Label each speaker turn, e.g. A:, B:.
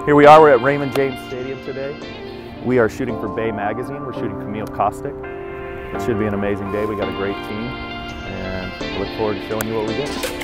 A: Here we are, we're at Raymond James Stadium today. We are shooting for Bay Magazine. We're shooting Camille Kostek. It should be an amazing day. We got a great team, and we look forward to showing you what we did.